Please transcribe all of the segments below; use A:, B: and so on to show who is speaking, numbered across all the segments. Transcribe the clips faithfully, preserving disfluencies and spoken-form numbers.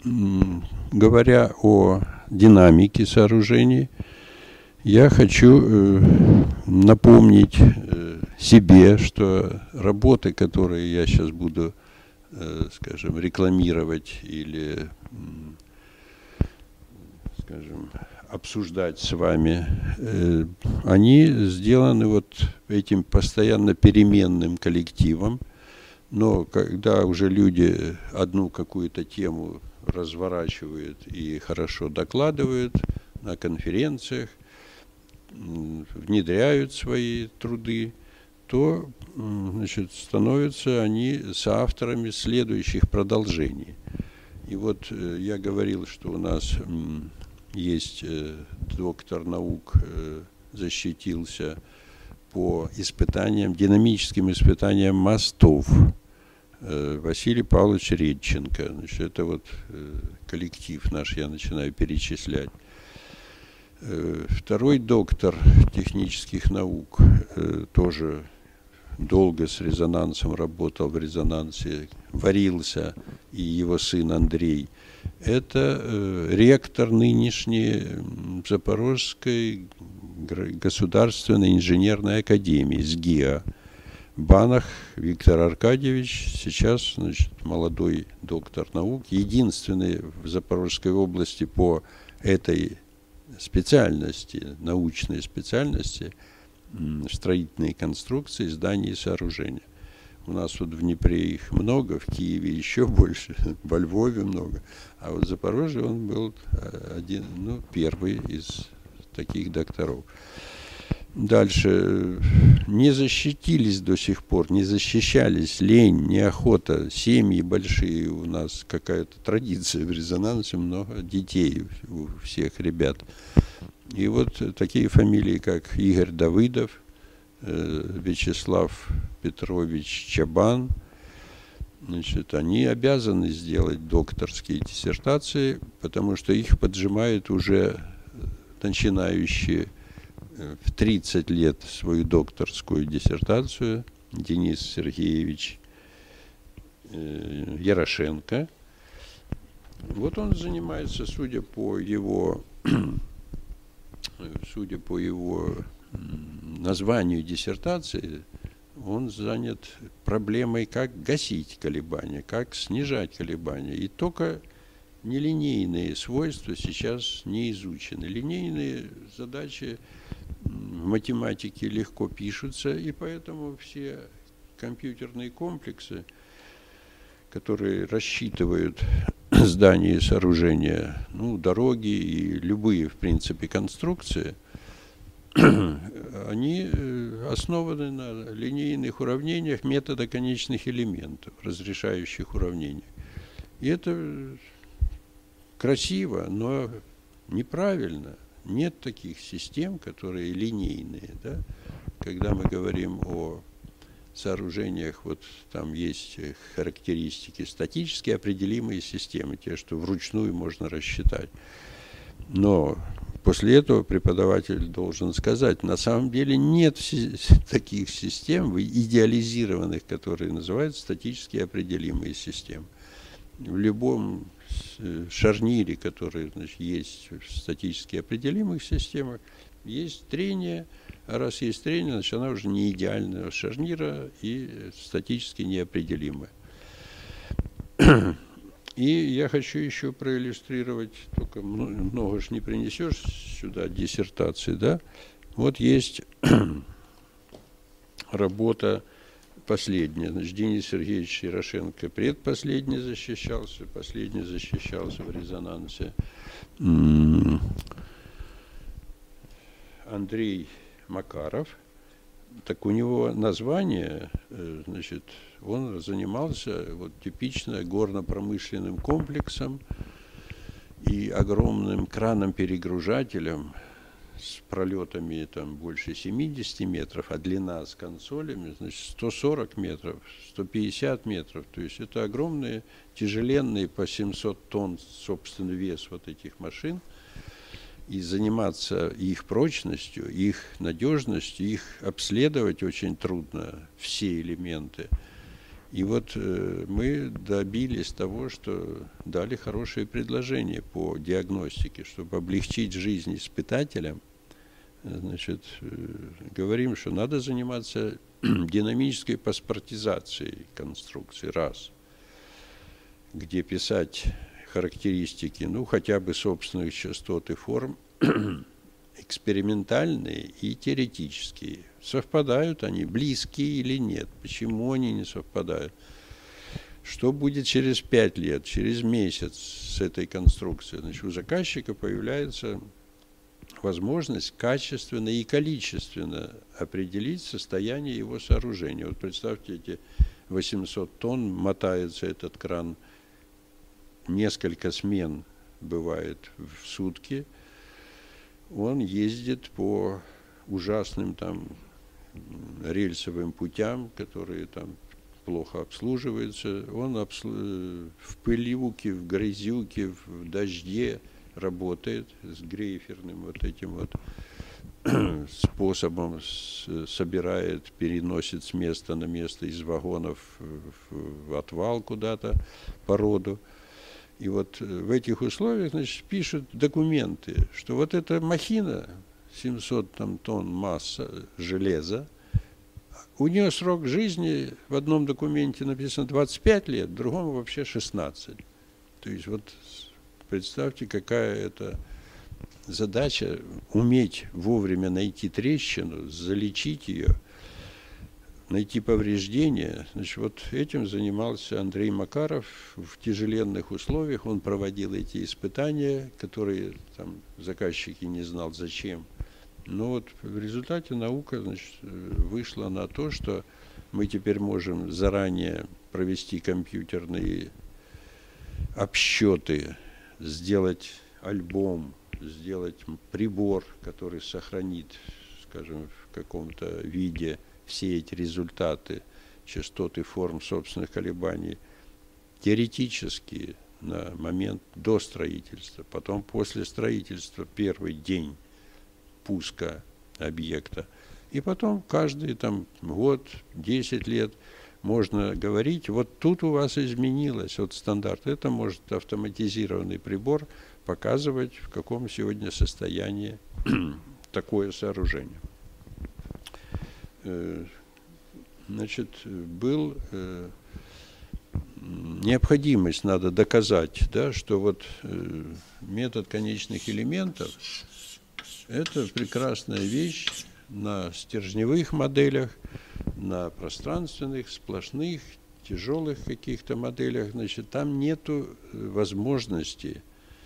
A: говоря о динамике сооружений, я хочу напомнить себе, что работы, которые я сейчас буду, скажем, рекламировать или, скажем, обсуждать с вами, они сделаны вот этим постоянно переменным коллективом. Но когда уже люди одну какую-то тему разворачивают и хорошо докладывают на конференциях, внедряют свои труды, то, значит, становятся они соавторами следующих продолжений. И вот я говорил, что у нас есть доктор наук, защитился по испытаниям, динамическим испытаниям мостов, Василий Павлович Редченко. Значит, это вот коллектив наш, я начинаю перечислять. Второй доктор технических наук, тоже долго с резонансом работал, в резонансе варился, и его сын Андрей. Это ректор нынешней Запорожской государственной инженерной академии, СГИА. Банах Виктор Аркадьевич, сейчас, значит, молодой доктор наук, единственный в Запорожской области по этой специальности, научной специальности, строительные конструкции, здания и сооружения. У нас вот в Днепре их много, в Киеве еще больше, во Львове много. А вот в Запорожье он был один, ну, первый из таких докторов. Дальше. Не защитились до сих пор, не защищались, лень, неохота, семьи большие, у нас какая-то традиция в резонансе, много детей у всех ребят. И вот такие фамилии, как Игорь Давыдов, Вячеслав Петрович Чабан, значит, они обязаны сделать докторские диссертации, потому что их поджимают уже начинающие в тридцать лет свою докторскую диссертацию Денис Сергеевич Ярошенко. Вот он занимается, судя по его, судя по его названию диссертации, он занят проблемой, как гасить колебания, как снижать колебания. И только нелинейные свойства сейчас не изучены. Линейные задачи в математике легко пишутся, и поэтому все компьютерные комплексы, которые рассчитывают здания и сооружения, ну, дороги и любые, в принципе, конструкции, они основаны на линейных уравнениях метода конечных элементов, разрешающих уравнения. И это красиво, но неправильно. Нет таких систем, которые линейные. Да? Когда мы говорим о сооружениях, вот там есть характеристики, статически определимые системы, те, что вручную можно рассчитать. Но после этого преподаватель должен сказать, на самом деле нет таких систем, идеализированных, которые называются статически определимые системы. В любом шарнире, который, значит, есть в статически определимых системах, есть трение, а раз есть трение, значит, она уже не идеального шарнира и статически неопределимая. И я хочу еще проиллюстрировать, только много, много ж не принесешь сюда диссертации, да? Вот есть работа последняя, значит, Денис Сергеевич Ярошенко предпоследний защищался, последний защищался в резонансе. Андрей Макаров, так у него название, значит, он занимался вот типично горно-промышленным комплексом и огромным краном-перегружателем с пролетами там больше семидесяти метров, а длина с консолями, значит, сто сорок метров, сто пятьдесят метров. То есть это огромные, тяжеленные, по семьсот тонн собственный вес вот этих машин. И заниматься их прочностью, их надежностью, их обследовать очень трудно, все элементы. И вот э, мы добились того, что дали хорошие предложения по диагностике, чтобы облегчить жизнь испытателям. Значит, э, говорим, что надо заниматься динамической паспортизацией конструкции, раз, где писать характеристики, ну, хотя бы собственных частот и форм, экспериментальные и теоретические. Совпадают они, близкие или нет? Почему они не совпадают? Что будет через пять лет, через месяц с этой конструкцией? Значит, у заказчика появляется возможность качественно и количественно определить состояние его сооружения. Вот представьте, эти восемьсот тонн, мотается этот кран, несколько смен бывает в сутки. Он ездит по ужасным там рельсовым путям, которые там плохо обслуживаются. Он обслу... в пылюке, в грязюке, в дожде работает с грейферным вот этим вот способом, собирает, переносит с места на место из вагонов в отвал куда-то породу. И вот в этих условиях, значит, пишут документы, что вот эта махина, семьсот там, тонн масса железа, у нее срок жизни в одном документе написано двадцать пять лет, в другом вообще шестнадцать. То есть вот представьте, какая это задача уметь вовремя найти трещину, залечить ее, найти повреждения. Значит, вот этим занимался Андрей Макаров в тяжеленных условиях. Он проводил эти испытания, которые там заказчик и не знал зачем. Но вот в результате наука, значит, вышла на то, что мы теперь можем заранее провести компьютерные обсчеты, сделать альбом, сделать прибор, который сохранит, скажем, в каком-то виде все эти результаты, частоты форм собственных колебаний, теоретически на момент до строительства, потом после строительства, первый день пуска объекта, и потом каждый там год, десять лет можно говорить, вот тут у вас изменилось от стандарта. Это может автоматизированный прибор показывать, в каком сегодня состоянии такое сооружение. Значит, был необходимость, надо доказать, да, что вот метод конечных элементов – это прекрасная вещь на стержневых моделях, на пространственных, сплошных, тяжелых каких-то моделях. Значит, там нету возможности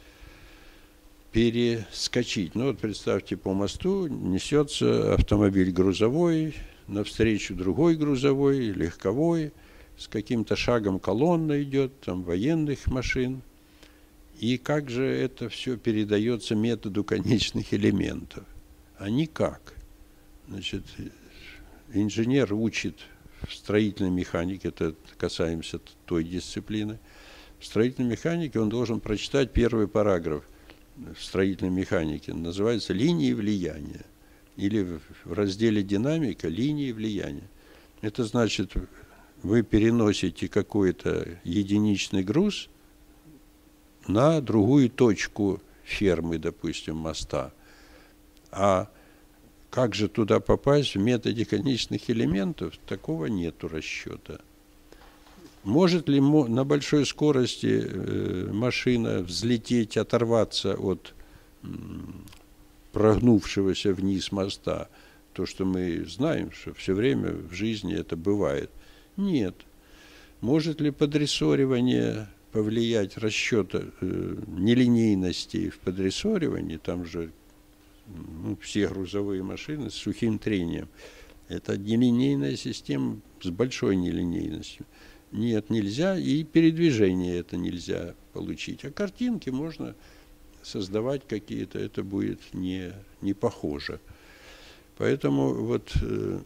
A: перескочить. Ну вот представьте, по мосту несется автомобиль грузовой, навстречу другой грузовой, легковой, с каким-то шагом колонна идет, там военных машин. И как же это все передается методу конечных элементов? А никак. Значит, инженер учит в строительной механике, это касаемся той дисциплины, в строительной механике он должен прочитать первый параграф в строительной механике, называется «Линии влияния», или в разделе «Динамика» «Линии влияния». Это значит, вы переносите какой-то единичный груз на другую точку фермы, допустим, моста. А как же туда попасть в методе конечных элементов? Такого нету расчета. Может ли на большой скорости машина взлететь, оторваться от прогнувшегося вниз моста? То, что мы знаем, что все время в жизни это бывает. Нет. Может ли подрессоривание повлиять, расчета нелинейности в подрессоривании? Там же ну, все грузовые машины с сухим трением. Это нелинейная система с большой нелинейностью. Нет, нельзя, и передвижение это нельзя получить. А картинки можно создавать какие-то, это будет не, не похоже. Поэтому вот, э,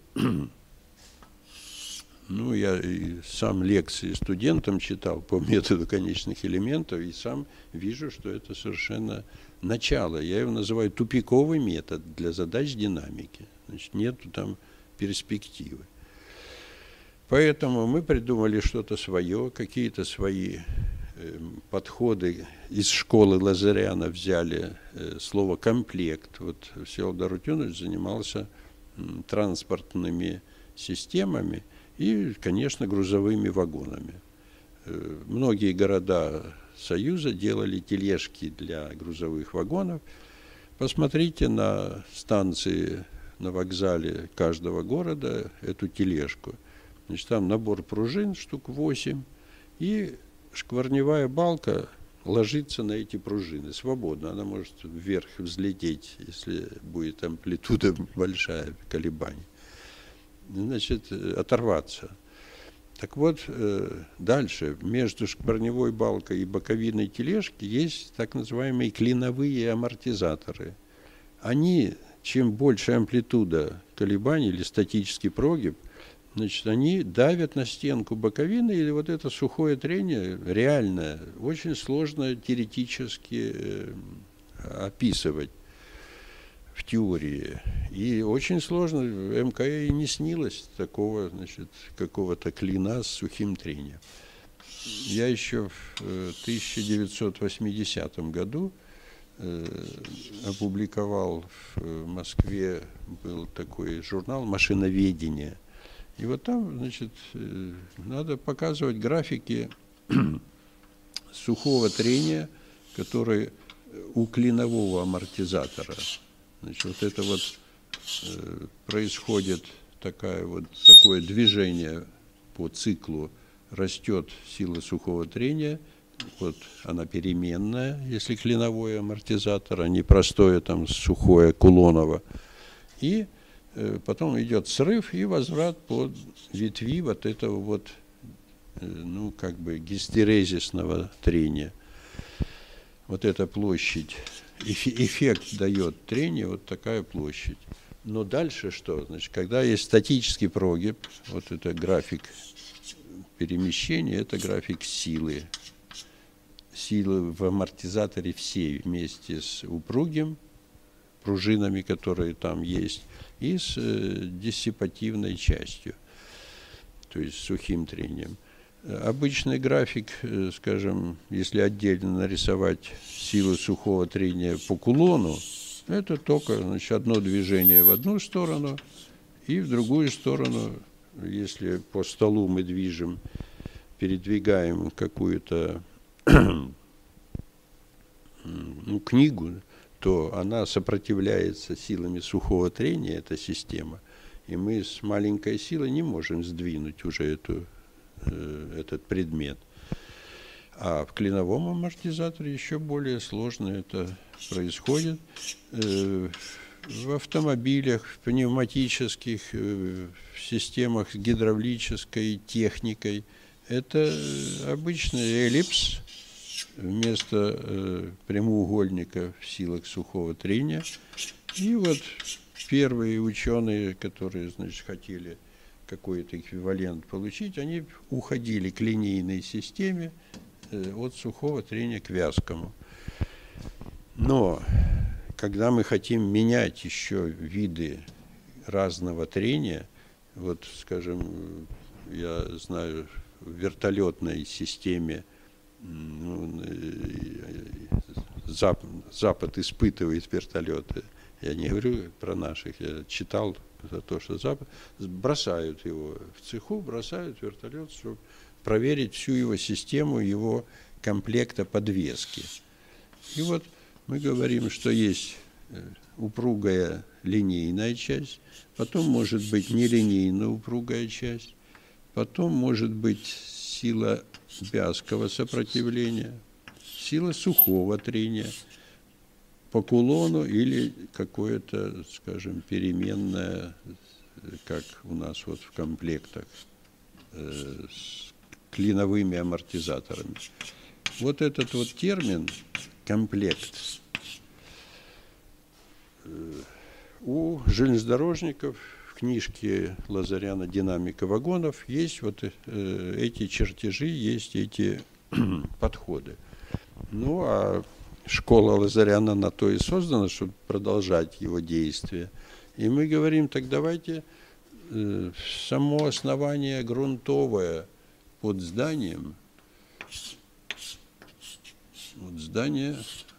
A: ну, я и сам лекции студентам читал по методу конечных элементов, и сам вижу, что это совершенно начало. Я его называю тупиковый метод для задач динамики. Значит, нету там перспективы. Поэтому мы придумали что-то свое, какие-то свои подходы. Из школы Лазаряна взяли слово «комплект». Вот Всеволод Арутюнович занимался транспортными системами и, конечно, грузовыми вагонами. Многие города Союза делали тележки для грузовых вагонов. Посмотрите на станции на вокзале каждого города эту тележку. Значит, там набор пружин, штук восемь, и шкварневая балка ложится на эти пружины свободно. Она может вверх взлететь, если будет амплитуда большая, колебания. Значит, оторваться. Так вот, дальше, между шкварневой балкой и боковиной тележки есть так называемые клиновые амортизаторы. Они, чем больше амплитуда колебаний или статический прогиб, значит, они давят на стенку боковины, и вот это сухое трение реальное, очень сложно теоретически описывать в теории. И очень сложно, эм ка э и не снилось такого, значит, какого-то клина с сухим трением. Я еще в тысяча девятьсот восьмидесятом году э, опубликовал в Москве, был такой журнал «Машиноведение». И вот там, значит, э, надо показывать графики сухого трения, которые у клинового амортизатора. Значит, вот это вот э, происходит такая вот, такое движение по циклу, растет сила сухого трения, вот она переменная, если клиновой амортизатор, а не простое там сухое кулоново. И э, потом идет срыв и возврат по ветви вот этого вот, э, ну, как бы гистерезисного трения. Вот эта площадь. Эффект дает трение, вот такая площадь. Но дальше что? Значит, когда есть статический прогиб, вот это график перемещения, это график силы. Силы в амортизаторе всей вместе с упругим, пружинами, которые там есть, и с э, диссипативной частью, то есть сухим трением. Обычный график, скажем, если отдельно нарисовать силу сухого трения по кулону, это только, значит, одно движение в одну сторону и в другую сторону. Если по столу мы движем, передвигаем какую-то ну, книгу, то она сопротивляется силами сухого трения, эта система, и мы с маленькой силой не можем сдвинуть уже эту этот предмет. А в клиновом амортизаторе еще более сложно это происходит. В автомобилях, в пневматических, в системах с гидравлической техникой это обычный эллипс вместо прямоугольника в силах сухого трения. И вот первые ученые, которые, значит, хотели какой-то эквивалент получить, они уходили к линейной системе э, от сухого трения к вязкому. Но когда мы хотим менять еще виды разного трения, вот, скажем, я знаю, в вертолетной системе ну, Запад, Запад испытывает вертолеты. Я не говорю про наших, я читал за то, что Запад, бросают его в цеху, бросают вертолет, чтобы проверить всю его систему, его комплекта подвески. И вот мы говорим, что есть упругая линейная часть, потом может быть нелинейно упругая часть, потом может быть сила вязкого сопротивления, сила сухого трения по кулону или какое-то, скажем, переменное, как у нас вот в комплектах, э, с клиновыми амортизаторами. Вот этот вот термин «комплект» э, у железнодорожников в книжке Лазаряна «Динамика вагонов» есть вот э, эти чертежи, есть эти подходы. Ну, а школа Лазаряна на то и создана, чтобы продолжать его действие. И мы говорим, так давайте э, само основание грунтовое под зданием, вот здание,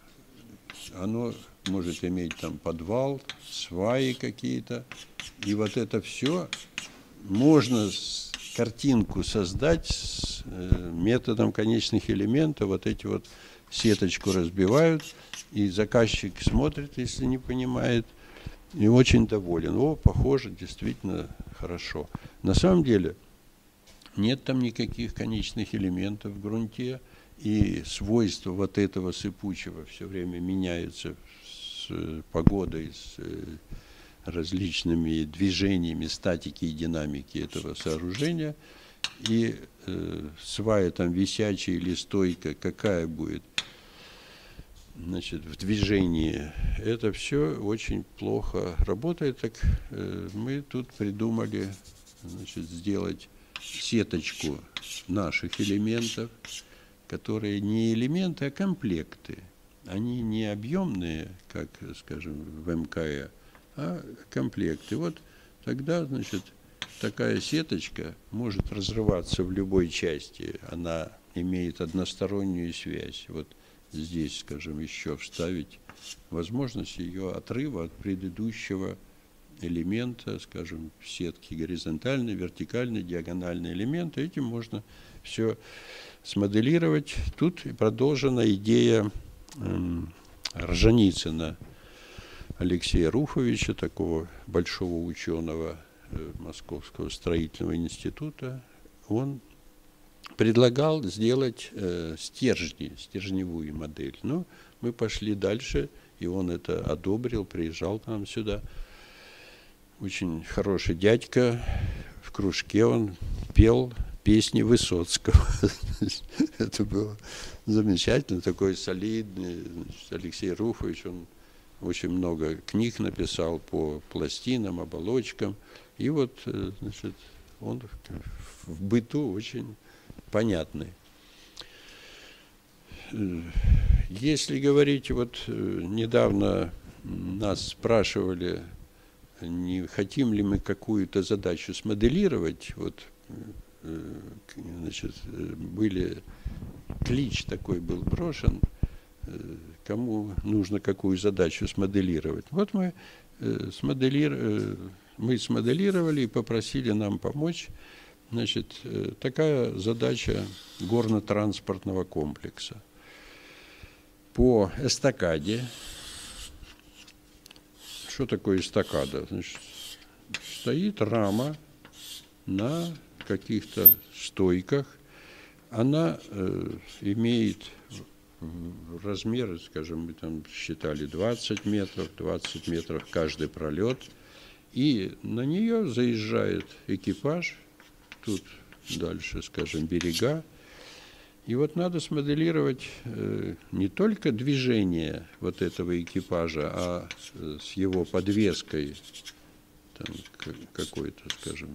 A: оно может иметь там подвал, сваи какие-то, и вот это все можно картинку создать с э, методом конечных элементов. Вот эти вот сеточку разбивают, и заказчик смотрит, если не понимает, и очень доволен. О, похоже, действительно хорошо. На самом деле нет там никаких конечных элементов в грунте, и свойства вот этого сыпучего все время меняются с погодой, с различными движениями, статики и динамики этого сооружения. И э, свая там висячая или стойка, какая будет, значит, в движении, это все очень плохо работает. Так э, мы тут придумали, значит, сделать сеточку наших элементов, которые не элементы, а комплекты. Они не объемные, как, скажем, в эм ка э, а комплекты. Вот тогда, значит, такая сеточка может разрываться в любой части. Она имеет одностороннюю связь. Вот здесь, скажем, еще вставить возможность ее отрыва от предыдущего элемента, скажем, сетки горизонтальной, вертикальной, диагональной элементы. Этим можно все смоделировать. Тут продолжена идея э, Орджоникидзе Алексея Руфовича, такого большого ученого э, Московского строительного института. Он предлагал сделать э, стержни, стержневую модель. Но мы пошли дальше, и он это одобрил, приезжал к нам сюда. Очень хороший дядька, в кружке он пел песни Высоцкого. Это было замечательно, такой солидный Алексей Руфович. Он очень много книг написал по пластинам, оболочкам. И вот, значит, он в быту очень понятный. Если говорить, вот недавно нас спрашивали, не хотим ли мы какую-то задачу смоделировать, вот, значит, были, клич такой был брошен, кому нужно какую задачу смоделировать. Вот мы, смоделир... мы смоделировали и попросили нам помочь. Значит, такая задача горно-транспортного комплекса. По эстакаде. Что такое эстакада? Значит, стоит рама на каких-то стойках. Она э, имеет размеры, скажем, мы там считали двадцать метров, двадцать метров каждый пролет. И на нее заезжает экипаж. Тут дальше, скажем, берега. И вот надо смоделировать э, не только движение вот этого экипажа, а э, с его подвеской, там, какой-то, скажем,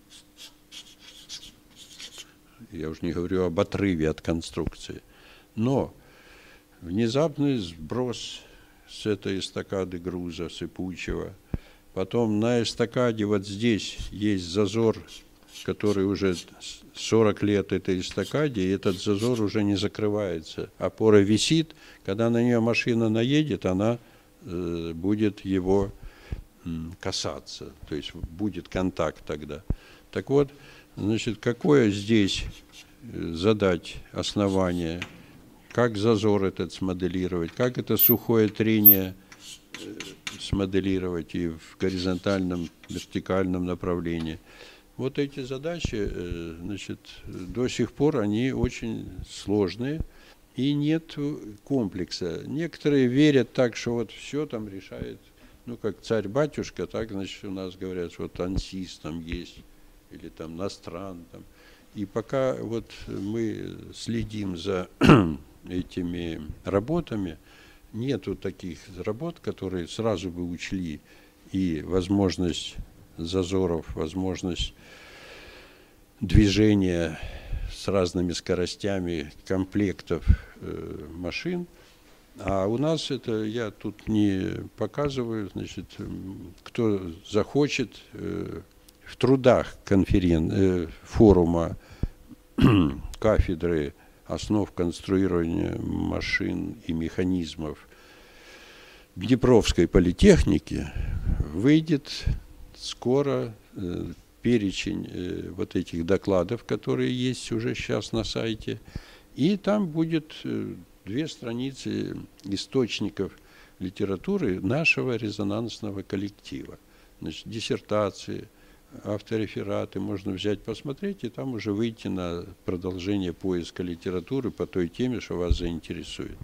A: я уже не говорю об отрыве от конструкции, но внезапный сброс с этой эстакады груза сыпучего, потом на эстакаде вот здесь есть зазор, который уже сорок лет этой эстакаде, и этот зазор уже не закрывается. Опора висит, когда на нее машина наедет, она э, будет его э, касаться, то есть будет контакт тогда. Так вот, значит, какое здесь задать основание, как зазор этот смоделировать, как это сухое трение э, смоделировать и в горизонтальном, вертикальном направлении. Вот эти задачи, значит, до сих пор они очень сложные, и нет комплекса. Некоторые верят так, что вот все там решает, ну, как царь-батюшка, так, значит, у нас говорят, вот ансис там есть, или там Настран там. И пока вот мы следим за этими работами, нету таких работ, которые сразу бы учли и возможность зазоров, возможность движения с разными скоростями комплектов э, машин. А у нас это, я тут не показываю, значит, кто захочет, э, в трудах конферен... э, форума кафедры основ конструирования машин и механизмов Днепровской политехники выйдет скоро э, перечень э, вот этих докладов, которые есть уже сейчас на сайте, и там будет э, две страницы источников литературы нашего резонансного коллектива. Значит, диссертации, авторефераты можно взять, посмотреть, и там уже выйти на продолжение поиска литературы по той теме, что вас заинтересует.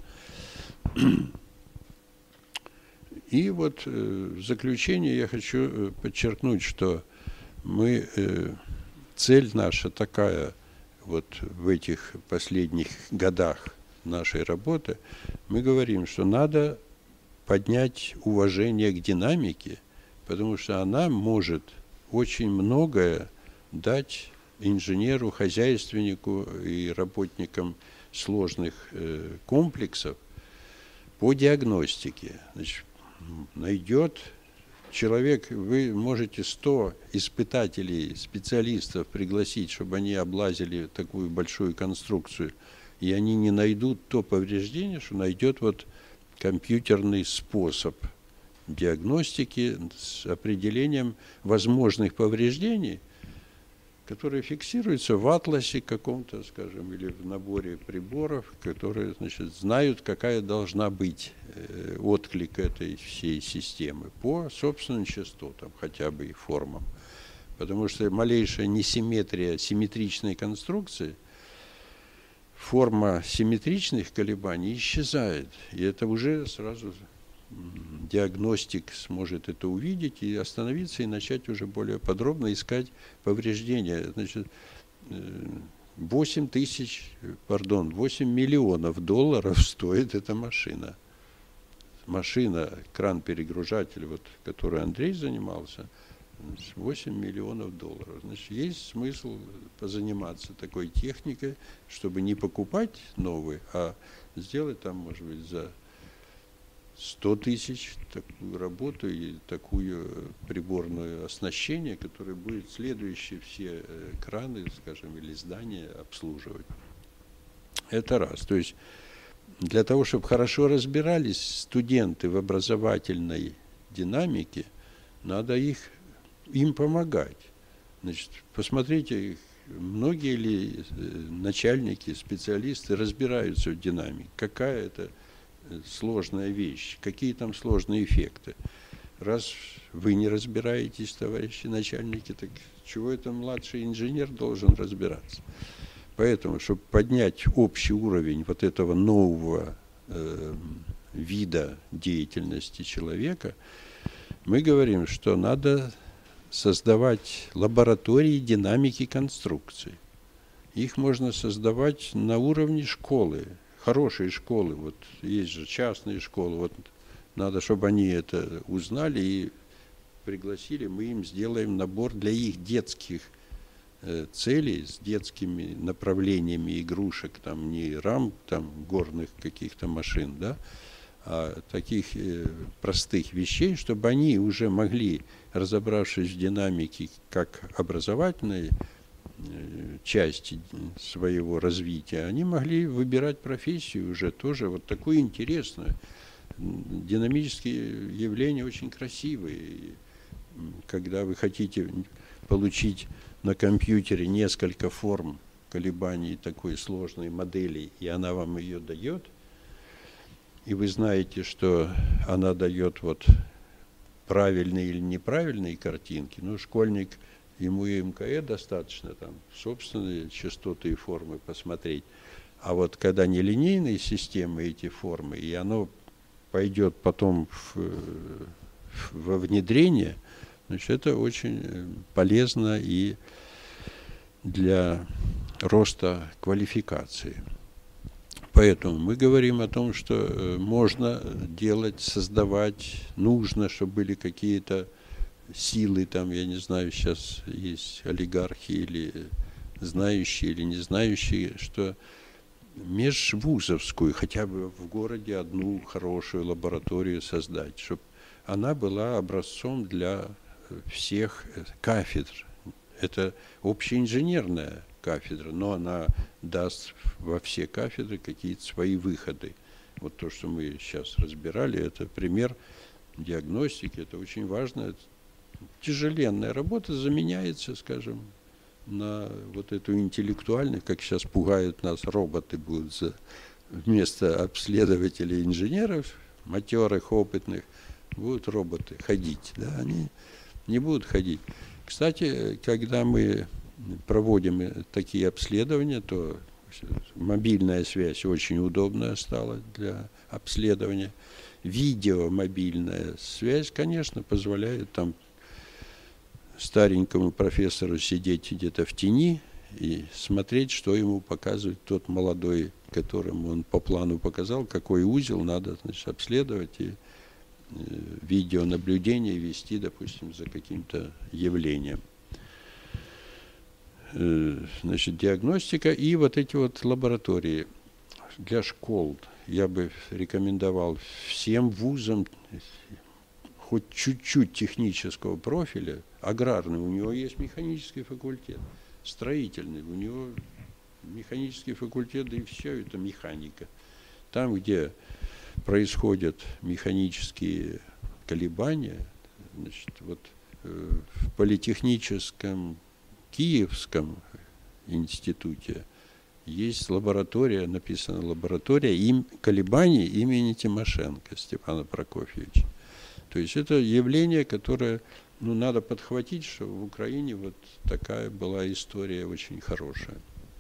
A: И вот э, в заключение я хочу подчеркнуть, что мы, э, цель наша такая, вот в этих последних годах нашей работы, мы говорим, что надо поднять уважение к динамике, потому что она может очень многое дать инженеру, хозяйственнику и работникам сложных э, комплексов по диагностике. Значит, найдет человек, вы можете сто испытателей, специалистов пригласить, чтобы они облазили такую большую конструкцию, и они не найдут то повреждение, что найдет вот компьютерный способ диагностики с определением возможных повреждений, которые фиксируются в атласе каком-то, скажем, или в наборе приборов, которые, значит, знают, какая должна быть э, отклик этой всей системы по собственным частотам, хотя бы и формам. Потому что малейшая несимметрия симметричной конструкции, форма симметричных колебаний исчезает. И это уже сразу диагностик сможет это увидеть и остановиться, и начать уже более подробно искать повреждения. Значит, восемь тысяч, пардон, восемь миллионов долларов стоит эта машина. Машина, кран-перегружатель, вот, которой Андрей занимался, восемь миллионов долларов. Значит, есть смысл позаниматься такой техникой, чтобы не покупать новый, а сделать там, может быть, за сто тысяч такую работу и такую приборное оснащение, которое будет следующие все краны, скажем, или здания обслуживать. Это раз. То есть для того, чтобы хорошо разбирались студенты в образовательной динамике, надо их, им помогать. Значит, посмотрите, многие ли начальники, специалисты разбираются в динамике, какая это сложная вещь, какие там сложные эффекты. Раз вы не разбираетесь, товарищи начальники, так чего это младший инженер должен разбираться? Поэтому, чтобы поднять общий уровень вот этого нового э, вида деятельности человека, мы говорим, что надо создавать лаборатории динамики конструкций. Их можно создавать на уровне школы. Хорошие школы, вот есть же частные школы, вот надо, чтобы они это узнали и пригласили, мы им сделаем набор для их детских э, целей, с детскими направлениями игрушек, там не рам, там горных каких-то машин, да, а таких э, простых вещей, чтобы они уже могли, разобравшись в динамике как образовательной части своего развития, они могли выбирать профессию уже тоже вот такую интересную. Динамические явления очень красивые. Когда вы хотите получить на компьютере несколько форм колебаний такой сложной модели, и она вам ее дает, и вы знаете, что она дает вот правильные или неправильные картинки, ну, школьник, ему и МКЭ достаточно, там, собственные частоты и формы посмотреть. А вот когда нелинейные системы, эти формы, и оно пойдет потом в, во внедрение, значит, это очень полезно и для роста квалификации. Поэтому мы говорим о том, что можно делать, создавать, нужно, чтобы были какие-то силы, там, я не знаю, сейчас есть олигархи или знающие, или не знающие, что межвузовскую, хотя бы в городе одну хорошую лабораторию создать, чтобы она была образцом для всех кафедр, Это общеинженерная кафедра, но она даст во все кафедры какие-то свои выходы. Вот то, что мы сейчас разбирали, это пример диагностики, это очень важно. Тяжеленная работа заменяется, скажем, на вот эту интеллектуальную, как сейчас пугают нас, роботы будут за, вместо обследователей инженеров, матерых, опытных, будут роботы ходить. Да, они не будут ходить. Кстати, когда мы проводим такие обследования, то мобильная связь очень удобная стала для обследования. Видеомобильная связь, конечно, позволяет там старенькому профессору сидеть где-то в тени и смотреть, что ему показывает тот молодой, которому он по плану показал, какой узел надо, значит, обследовать и э, видеонаблюдение вести, допустим, за каким-то явлением. Э, значит, диагностика и вот эти вот лаборатории для школ. Я бы рекомендовал всем вузам хоть чуть-чуть технического профиля, аграрный, у него есть механический факультет, строительный, у него механический факультет, да и все это механика. Там, где происходят механические колебания, значит, вот э, в политехническом Киевском институте есть лаборатория, написана лаборатория им, колебаний имени Тимошенко Степана Прокофьевича. То есть это явление, которое, ну, надо подхватить, что в Украине вот такая была история очень хорошая.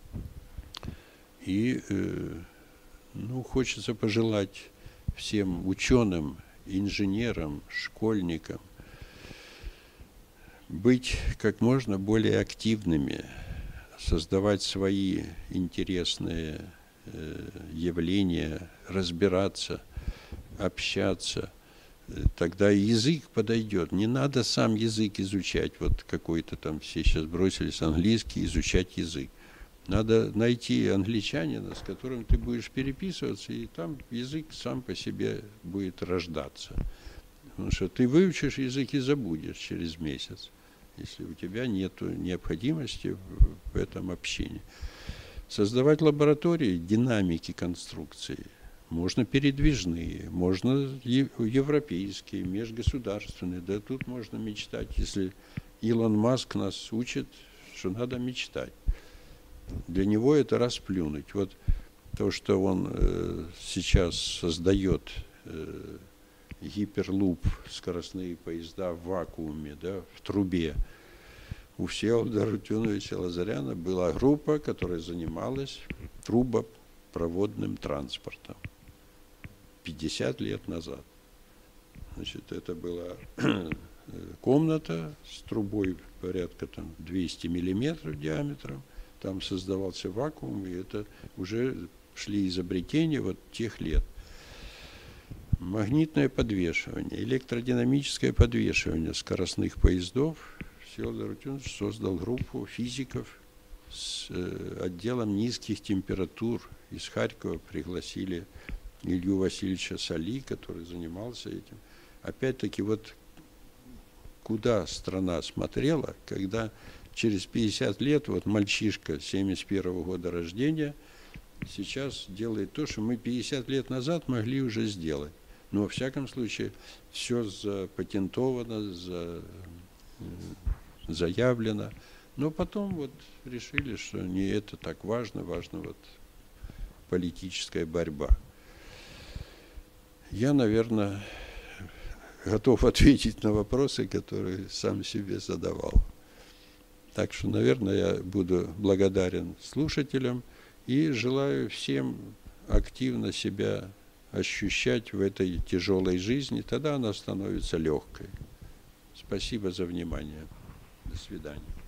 A: И э, ну, хочется пожелать всем ученым, инженерам, школьникам быть как можно более активными, создавать свои интересные э, явления, разбираться, общаться. Тогда язык подойдет. Не надо сам язык изучать. Вот какой-то там все сейчас бросились английский, изучать язык. Надо найти англичанина, с которым ты будешь переписываться, и там язык сам по себе будет рождаться. Потому что ты выучишь язык и забудешь через месяц, если у тебя нет необходимости в этом общении. Создавать лаборатории динамики конструкции. Можно передвижные, можно европейские, межгосударственные. Да тут можно мечтать, если Илон Маск нас учит, что надо мечтать. Для него это расплюнуть. Вот то, что он э, сейчас создает э, гиперлуп, скоростные поезда в вакууме, да, в трубе. У Всеволода Арутюновича Лазаряна была группа, которая занималась трубопроводным транспортом. пятьдесят лет назад. Значит, это была комната с трубой порядка там двести миллиметров диаметром. Там создавался вакуум, и это уже шли изобретения вот тех лет. Магнитное подвешивание, электродинамическое подвешивание скоростных поездов. Всеволод Арутюнович создал группу физиков с э, отделом низких температур. Из Харькова пригласили Илью Васильевича Соли, который занимался этим. Опять-таки, вот куда страна смотрела, когда через пятьдесят лет вот мальчишка семьдесят первого года рождения сейчас делает то, что мы пятьдесят лет назад могли уже сделать. Но, во всяком случае, все запатентовано, за, заявлено. Но потом вот решили, что не это так важно, важна вот политическая борьба. Я, наверное, готов ответить на вопросы, которые сам себе задавал. Так что, наверное, я буду благодарен слушателям и желаю всем активно себя ощущать в этой тяжелой жизни, тогда она становится легкой. Спасибо за внимание. До свидания.